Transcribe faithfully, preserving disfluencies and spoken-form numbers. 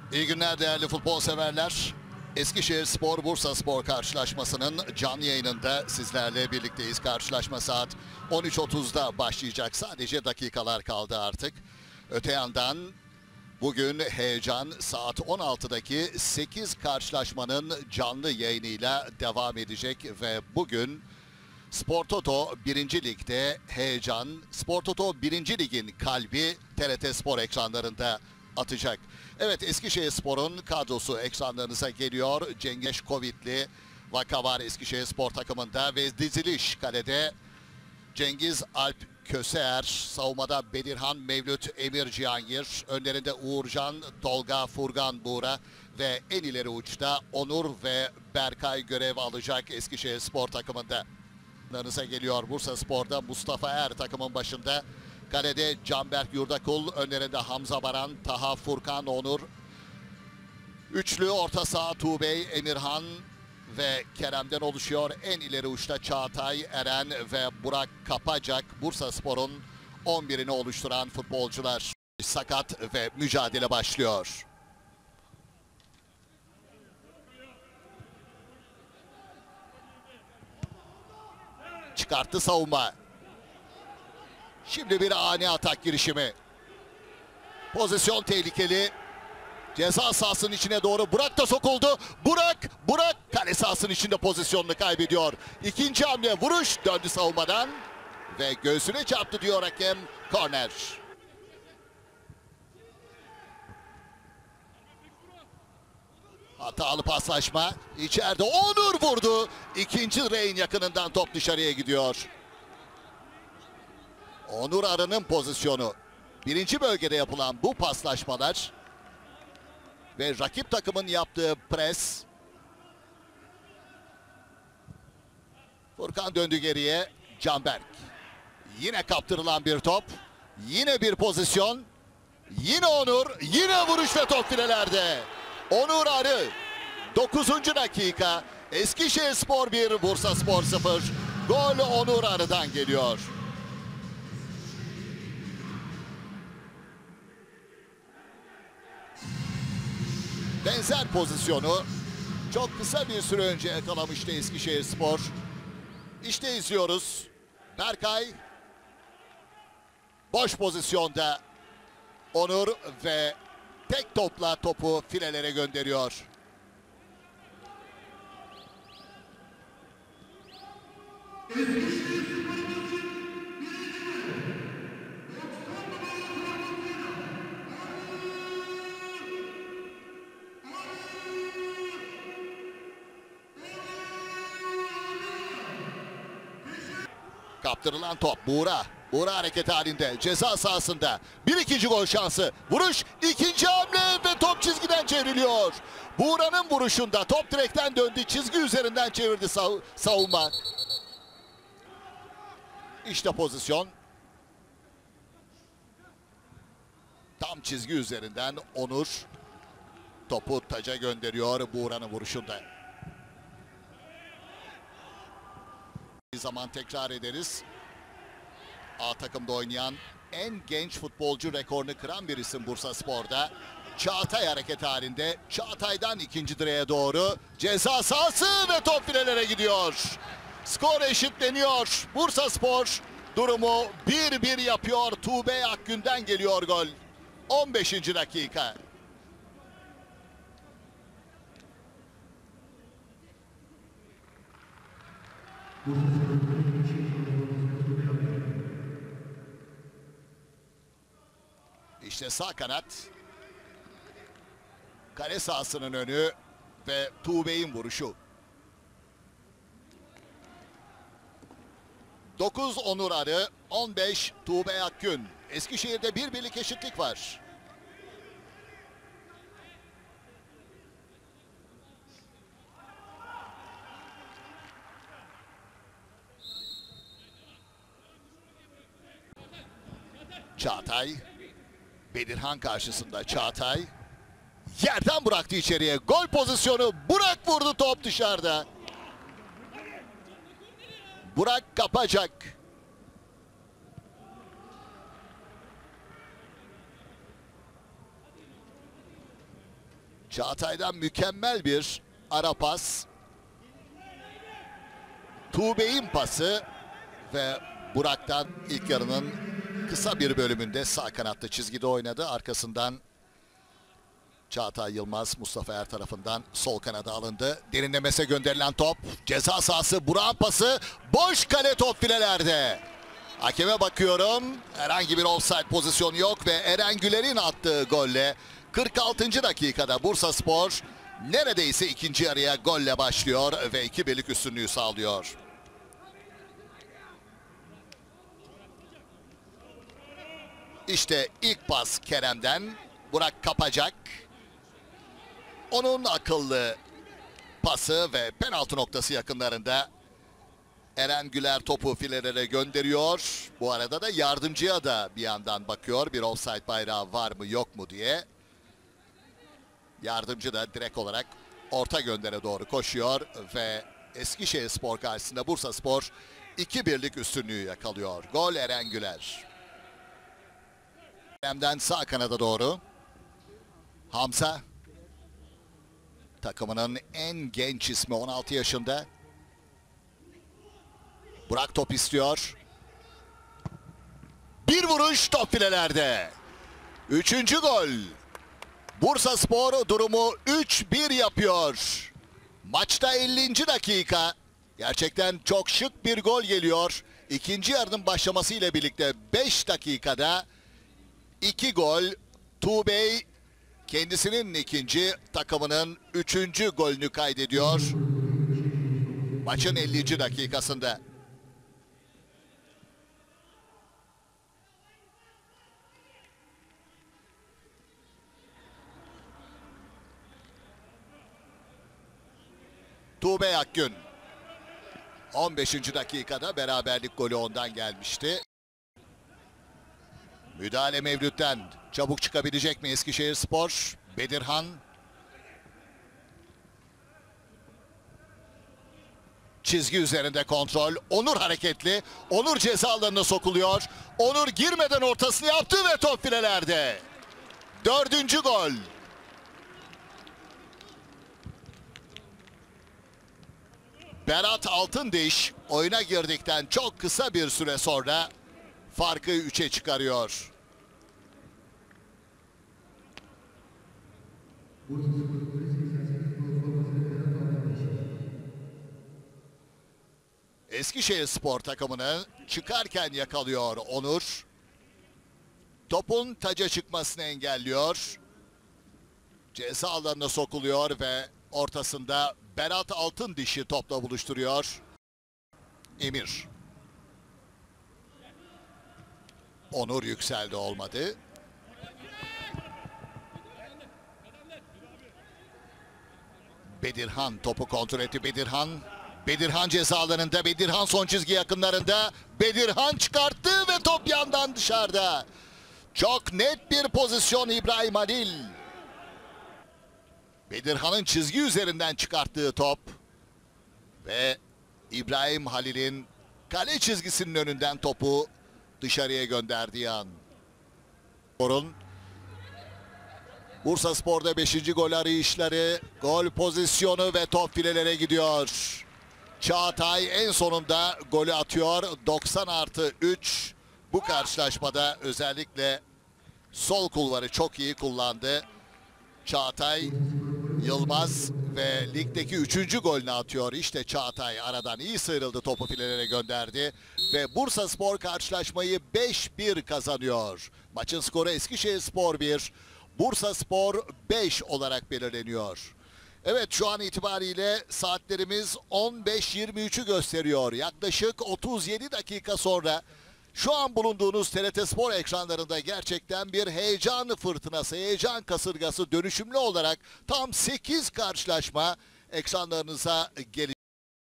İyi günler değerli futbol severler. Eskişehirspor Bursaspor karşılaşmasının canlı yayınında sizlerle birlikteyiz. Karşılaşma saat on üç otuzda başlayacak. Sadece dakikalar kaldı artık. Öte yandan bugün heyecan saat on altıdaki sekiz karşılaşmanın canlı yayınıyla devam edecek ve bugün Spor Toto birinci Lig'de heyecan, Spor Toto birinci Lig'in kalbi T R T Spor ekranlarında atacak. Evet, Eskişehirspor'un kadrosu ekranlarınıza geliyor. Cengiz Kovitli vaka var Eskişehirspor takımında ve diziliş kalede Cengiz Alp Köseer, savunmada Bedirhan Mevlüt Emir Cihangir, önlerinde Uğurcan, Tolga Furgan Buğra ve en ileri uçta Onur ve Berkay görev alacak Eskişehirspor takımında. Yanınıza geliyor Bursaspor'da Mustafa Er takımın başında. Kalede Canberk Yurdakul, önlerinde Hamza Baran, Taha Furkan Onur. Üçlü orta saha Tuğbey, Emirhan ve Kerem'den oluşuyor. En ileri uçta Çağatay, Eren ve Burak Kapacak. Bursaspor'un on birini oluşturan futbolcular. Sakat ve mücadele başlıyor. Çıkarttı savunma. Şimdi bir ani atak girişimi. Pozisyon tehlikeli. Ceza sahasının içine doğru Burak da sokuldu. Burak, Burak kale sahasının içinde pozisyonunu kaybediyor. İkinci hamle, vuruş döndü savunmadan ve göğsüne çarptı diyor hakem. Korner. Hatalı paslaşma. İçeride Onur vurdu. İkinci direğin yakınından top dışarıya gidiyor. Onur Arı'nın pozisyonu. Birinci bölgede yapılan bu paslaşmalar ve rakip takımın yaptığı pres. Furkan döndü geriye. Canberk. Yine kaptırılan bir top. Yine bir pozisyon. Yine Onur. Yine vuruş ve top filelerde. Onur Arı. dokuzuncu dakika. Eskişehirspor bir, Bursaspor sıfır. Gol Onur Arı'dan geliyor. Benzer pozisyonu çok kısa bir süre önce yakalamıştı Eskişehirspor. İşte izliyoruz. Berkay boş pozisyonda, Onur ve tek topla topu filelere gönderiyor. Kaptırılan top Buğra. Buğra hareket halinde ceza sahasında. Bir ikinci gol şansı. Vuruş, ikinci hamle ve top çizgiden çevriliyor. Buğra'nın vuruşunda top direkten döndü. Çizgi üzerinden çevirdi sav savunma. İşte pozisyon. Tam çizgi üzerinden Onur topu taca gönderiyor Buğra'nın vuruşunda. Bir zaman tekrar ederiz. A takımda oynayan en genç futbolcu rekorunu kıran bir isim Bursaspor'da. Çağatay hareket halinde. Çağatay'dan ikinci direğe doğru ceza sahası ve top filelere gidiyor. Skor eşitleniyor. Bursaspor durumu bir bir yapıyor. Tuğbey Akgün'den geliyor gol. on beşinci dakika. İşte sağ kanat. Kale sahasının önü ve Tuğbey'in vuruşu. dokuz Onur Arı, on beş Tuğbey Akgün. Eskişehir'de bir birlik eşitlik var. Çağatay. Bedirhan karşısında Çağatay. Yerden bıraktı içeriye. Gol pozisyonu. Burak vurdu, top dışarıda. Burak Kapacak. Çağatay'dan mükemmel bir ara pas. Tuğbey'in pası ve Burak'tan ilk yarının kısa bir bölümünde sağ kanatta çizgide oynadı. Arkasından Çağatay Yılmaz Mustafa Er tarafından sol kanada alındı. Derinlemese gönderilen top. Ceza sahası, Burak'ın pası. Boş kale, top filelerde. Hakeme bakıyorum. Herhangi bir offside pozisyonu yok ve Eren Güler'in attığı golle kırk altıncı dakikada Bursaspor neredeyse ikinci yarıya golle başlıyor ve iki birlik üstünlüğü sağlıyor. İşte ilk pas Kerem'den. Burak kapacak. Onun akıllı pası ve penaltı noktası yakınlarında Eren Güler topu filelere gönderiyor. Bu arada da yardımcıya da bir yandan bakıyor. Bir offside bayrağı var mı yok mu diye. Yardımcı da direkt olarak orta göndere doğru koşuyor ve Eskişehirspor karşısında Bursaspor iki birlik üstünlüğü yakalıyor. Gol Eren Güler. Kerem'den sağ kanada doğru. Hamza. Takımının en genç ismi, on altı yaşında. Burak top istiyor. Bir vuruş, top filelerde. Üçüncü gol. Bursaspor durumu üç bir yapıyor. Maçta ellinci dakika. Gerçekten çok şık bir gol geliyor. İkinci yarının başlaması ile birlikte beş dakikada iki gol. Tuğbey kendisinin ikinci, takımının üçüncü golünü kaydediyor. Maçın ellinci dakikasında. Tuğbey Akgün. on beşinci dakikada beraberlik golü ondan gelmişti. Müdahale Mevlüt'ten. Çabuk çıkabilecek mi Eskişehirspor? Bedirhan. Çizgi üzerinde kontrol. Onur hareketli. Onur ceza alanına sokuluyor. Onur girmeden ortasını yaptı ve top filelerde. Dördüncü gol. Berat Altındiş oyuna girdikten çok kısa bir süre sonra farkı üçe çıkarıyor. Eskişehirspor takımını çıkarken yakalıyor Onur. Topun taca çıkmasını engelliyor. Ceza alanına sokuluyor ve ortasında Berat Altındiş'i topla buluşturuyor. Emir. Onur yükseldi, olmadı. Bedirhan topu kontrol etti. Bedirhan. Bedirhan ceza alanında. Bedirhan son çizgi yakınlarında. Bedirhan çıkarttı ve top yandan dışarıda. Çok net bir pozisyon İbrahim Halil. Bedirhan'ın çizgi üzerinden çıkarttığı top. Ve İbrahim Halil'in kale çizgisinin önünden topu dışarıya gönderdiği an. Spor'un Bursaspor'da beşinci gol arayışları, gol pozisyonu ve top filelere gidiyor. Çağatay en sonunda golü atıyor. doksan artı üç. Bu karşılaşmada özellikle sol kulvarı çok iyi kullandı. Çağatay Yılmaz ve ligdeki üçüncü golünü atıyor. İşte Çağatay aradan iyi sıyrıldı, topu filelere gönderdi. Ve Bursaspor karşılaşmayı beş bir kazanıyor. Maçın skoru Eskişehirspor bir, Bursaspor beş olarak belirleniyor. Evet, şu an itibariyle saatlerimiz on beş yirmi üçü gösteriyor. Yaklaşık otuz yedi dakika sonra şu an bulunduğunuz T R T Spor ekranlarında gerçekten bir heyecan fırtınası, heyecan kasırgası dönüşümlü olarak tam sekiz karşılaşma ekranlarınıza gelecek.